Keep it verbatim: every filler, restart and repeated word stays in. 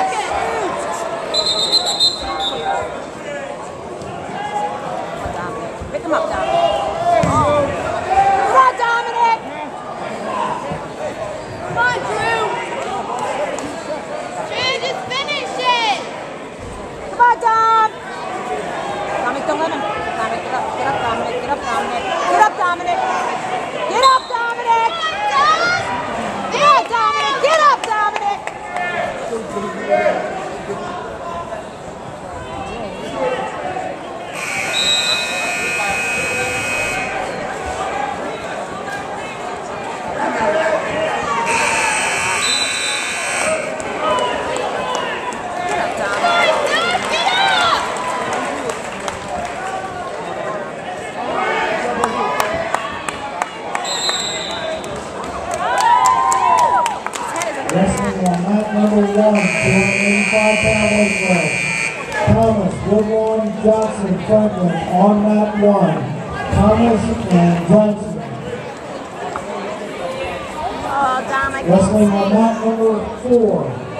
Pick him up, Dominic. Come on, Dominic. Come on, Drew. Drew, just finish it. Come on, Dom. Dominic, don't let him. Dominic, get up, get up, Dominic, get up, Dominic. Get up, Dominic. Get up, Dominic. Yeah, Dominic, get up, Dominic. Wrestling on mat number one, two hundred eighty-five pound weight class. Thomas, Woodlawn, Johnson, Franklin on mat one. Thomas and Johnson. Oh, Dom, I can't Wrestling see. on mat number four.